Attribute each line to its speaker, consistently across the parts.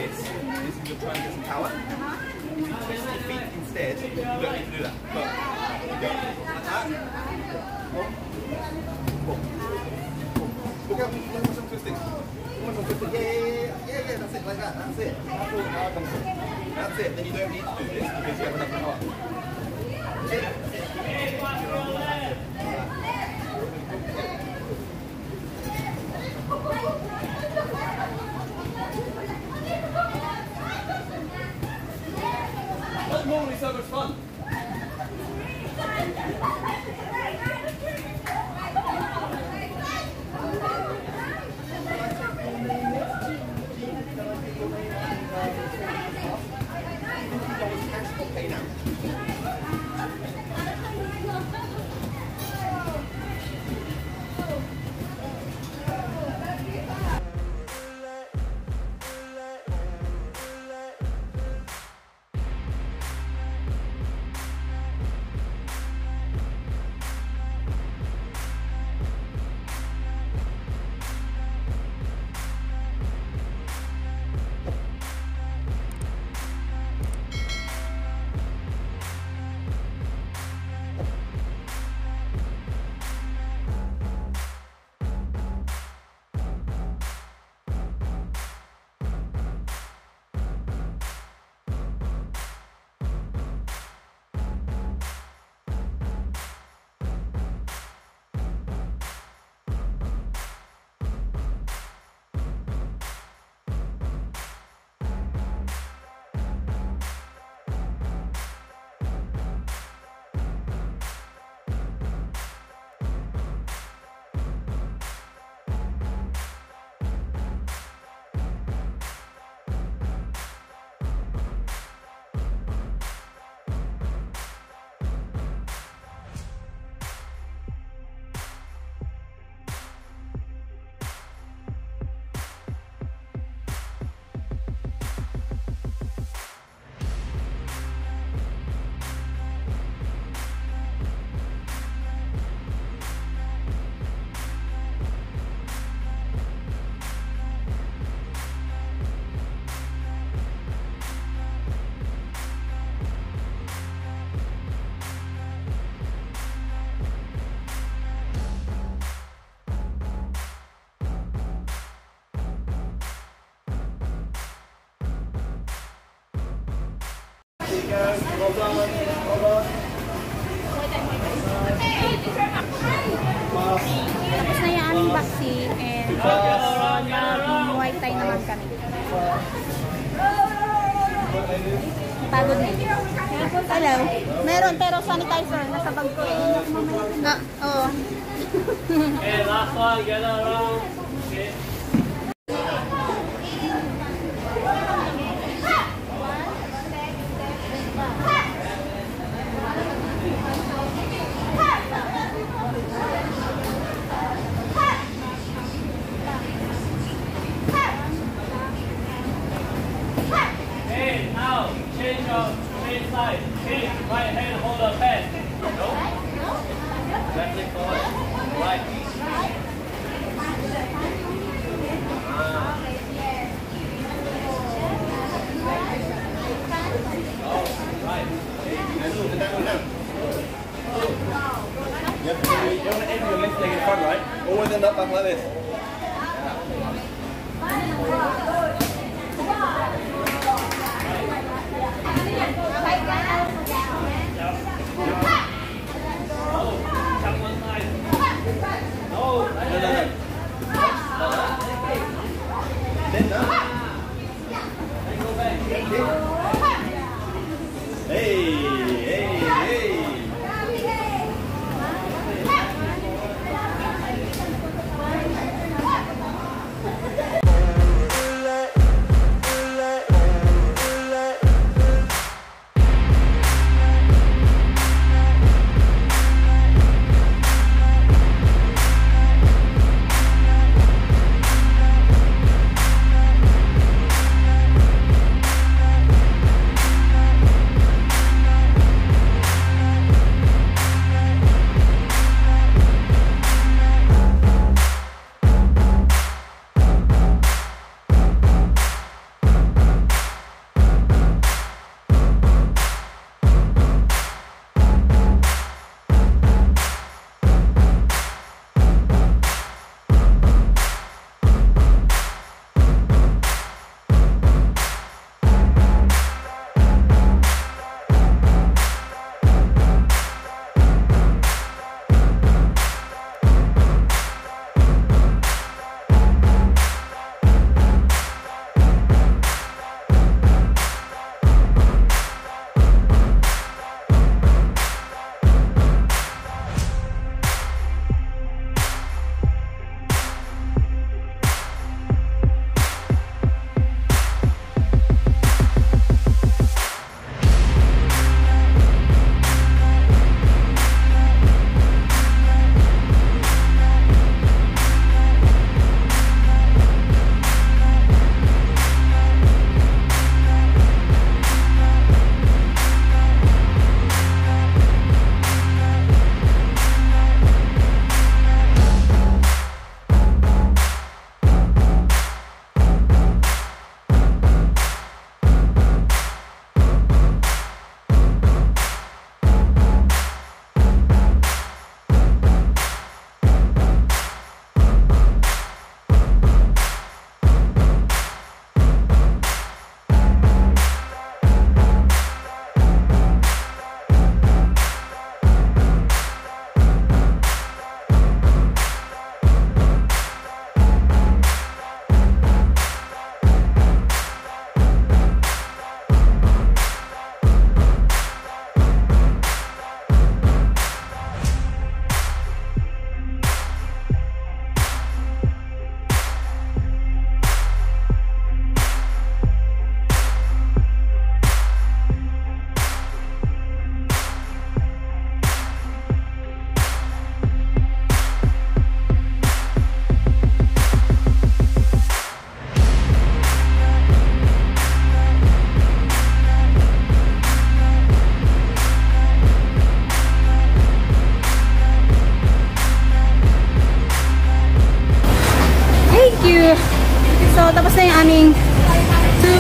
Speaker 1: this is you're trying to get some power. If you twist your feet instead, you don't need to do that. But you go like that. Look at some twisting. Yeah, that's it, like that, that's it. That's it, then you don't need to do this because you have enough power. That's normally so much fun.
Speaker 2: Tapos na yung aming vaccine and Muay Thai naman kami. Pagod na. Hello. Meron pero sanitizer. Nasa bag ko. Oo.
Speaker 3: Okay, last one. Get around. Okay. Change side. Okay, right hand hold the pen. No? Left leg forward. Right. Oh, right.
Speaker 1: You want to aim your left leg in front, right? Always end up like this.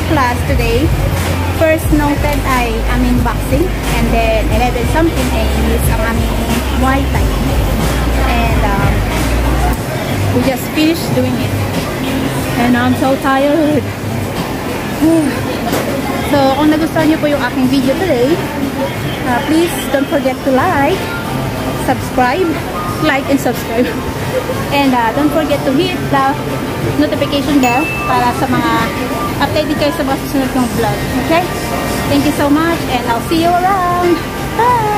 Speaker 2: class today. First noted ay aming boxing, and then 11 something is ang aming Muay Thai. And we just finished doing it. And I'm so tired. So, kung nagustuhan niyo po yung aking video today, please don't forget to like and subscribe. And don't forget to hit the notification bell para sa mga updated kayo sa mga susunod kong vlog. Okay? Thank you so much and I'll see you around. Bye!